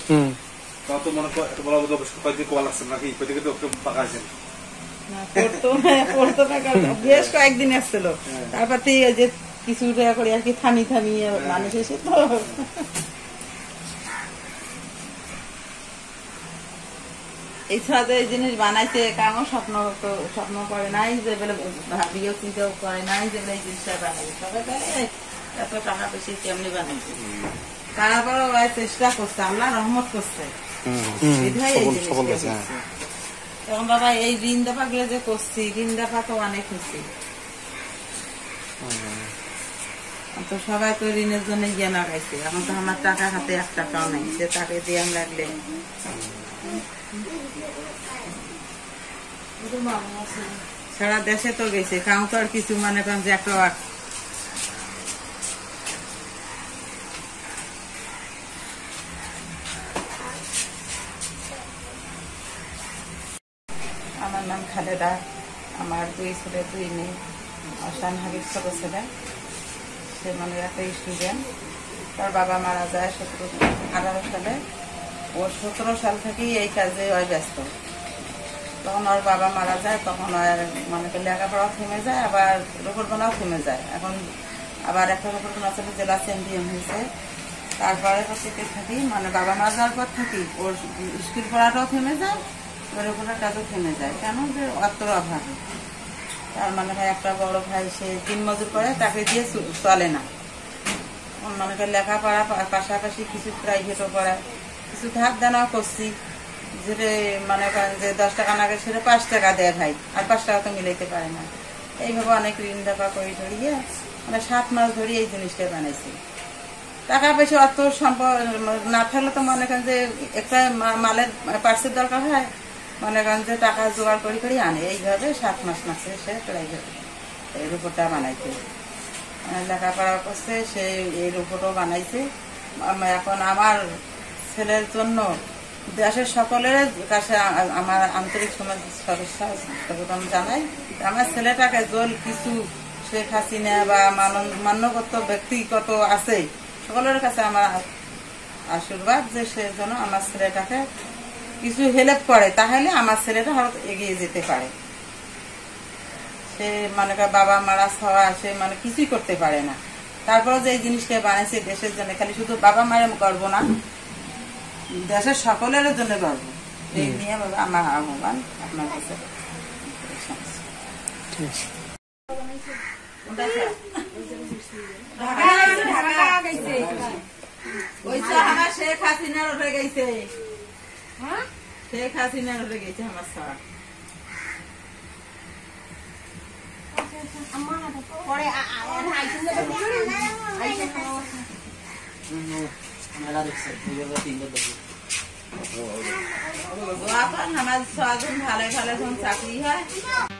তো মনে এত বড় বড় কয়েকদিন কোয়া লাগছে নাকি কয়েকদিন তো পাকা আছে বেশ কয়েকদিন আসছিল তারপর যে কিছু টাকা করে আর কি থামি মানুষ এসে তো এই ছাদে এই জিনিস বানাইছে কামও স্বপ্ন করে নাই যে বলে ভাবিও চিন্তাও করে নাই যে এই জিনিসটা বানাবে সবাই এত টাকা বেশি কেমনি বানাইছে তারপরে চেষ্টা করছে আল্লাহ রহমত করছে তখন বাবা এই ঋণ দফা গুলো যে করছি ঋণ দফা তো অনেক হচ্ছে তো সবাই তো ঋণের জন্য গিয়ে লাগাইছে এখন তো আমার টাকা হাতে 1 টাকাও নেই যে তাকে দিয়ে আমি লাগলে সারা দেশে তো গেছে কাউ তো আর কিছু মানে করেন যে একটা আমার নাম খালেদা আমার 2 ছেলে 2 মেয়ে আসান হাবিব ছোট ছেলে সে মানে একটা স্টুডেন্ট তার বাবা মারা যায় 18 সালে ও 17 সাল থেকেই এই কাজে ব্যস্ত তখন ওর বাবা মারা যায় তখন আর মানে লেখাপড়াও থেমে যায় আবার রোপণাও থেমে যায় এখন আবার একটা রোপণা ছিল জেলা চ্যাম্পিয়ন হয়েছে তারপরে থেকে থাকি মানে বাবা মারা যাওয়ার পর থাকি ওর স্কুল পড়াটাও থেমে যায় ওর রোপণার কাজও থেমে যায় কেন যে অর্থর অভাবে তার মানে একটা বড় ভাই সে দিন মজুর করে তাকে দিয়ে চলে না মনে করে লেখাপড়া পাশাপাশি কিছু প্রাইভেটও করায় কিছু ধার দেনাও করছি যে মনে করেন যে 10 টাকা নাগে সেটা 5 টাকা দেয় ভাই আর 5 টাকা তো মিলাইতে পারে না এইভাবে অনেক ঋণ দফা করে ধরিয়ে মানে 7 মাস ধরে এই জিনিসটা বানাইছি টাকা পয়সা অত সম্পদ না থাকলে তো মনে করেন যে একটা মালের পার্সের দরকার হয় মনে করেন যে টাকা জোগাড় করে আনে এইভাবে 7 মাস মাসে সে প্রাইভেট এই রূপটা বানাইছে লেখাপড়া করছে সে এই রূপটাও বানাইছে এখন আমার ছেলের জন্য দেশের সকলের কাছে আমার আন্তরিক সচেতন জানাই আমার ছেলেটাকে জল কিছু শেখ হাসিনা বা মান্যগত ব্যক্তিগত আছে সকলের কাছে আমার আশীর্বাদ যে সে যেন আমার ছেলেটাকে কিছু হেল্প করে তাহলে আমার ছেলেটা আরো এগিয়ে যেতে পারে সে মানে বাবা মারা ছাড়া সে মানে কিছুই করতে পারে না তারপরে যে এই জিনিসটা বানাইছে দেশের জন্য খালি শুধু বাবা মায়ের গর্ব না দেশের সকলের জন্য গর্ব এই নিয়ে আমার আহ্বান আপনার কাছে শেখ হাসিনার উঠে গেছে শেখ হাসিনার উঠে গেছে আমার সারা আমার 6 জন ভালো ভালো চাকরি হয়